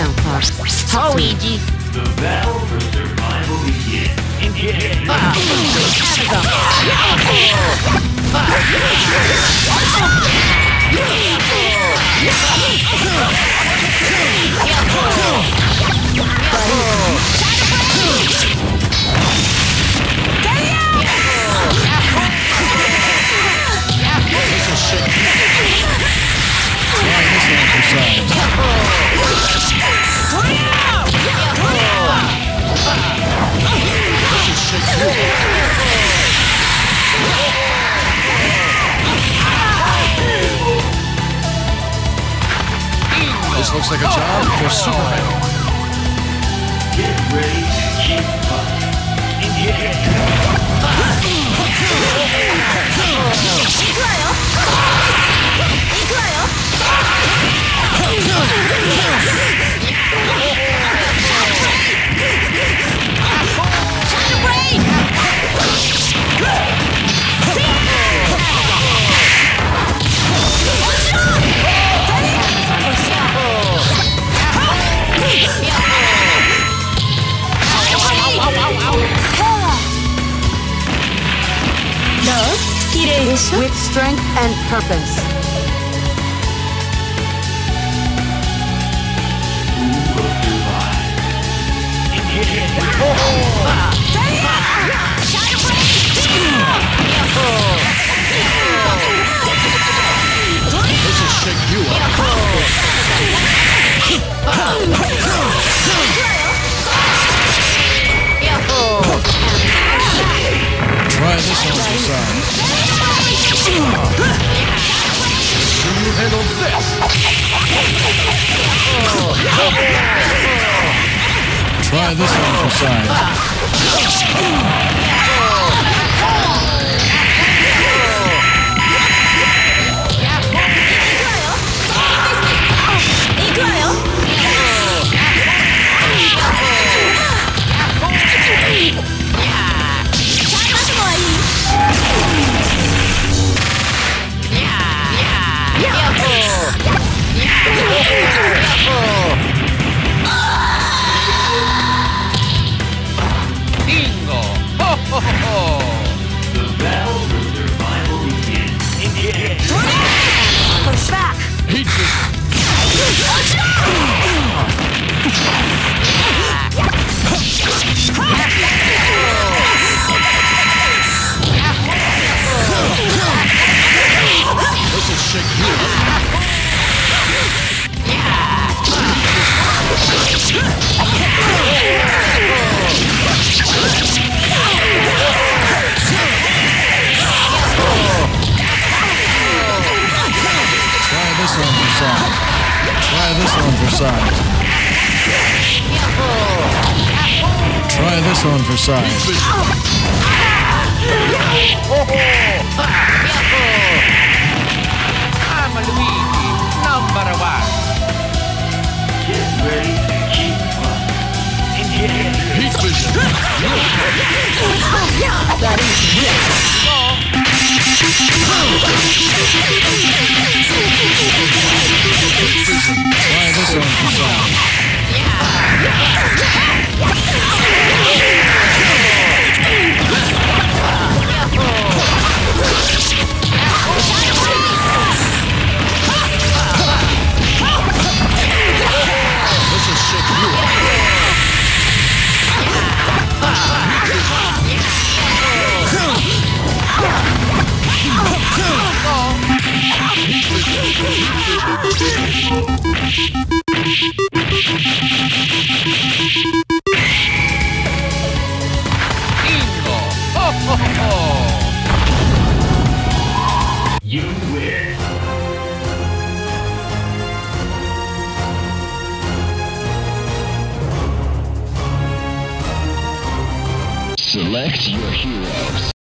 Alpha. So easy. The battle for survival begins. This looks like a job for Superman. Get ready to keep fighting. With strength and purpose. Who will survive? This will shake you up. Try this on the side. So you handle this. Try this on the side. Bingo! Ho, ho, ho, ho. The battle for survival begins. Push back. Heat vision. This will shake you up. Try this one for size. Try this one for size. Try this one for size. I'm Luigi, number one. Get ready to keep fighting. Heat vision. Try this one for size. This will shake you up. Bingo! Ho, ho, ho. You win. Select your heroes.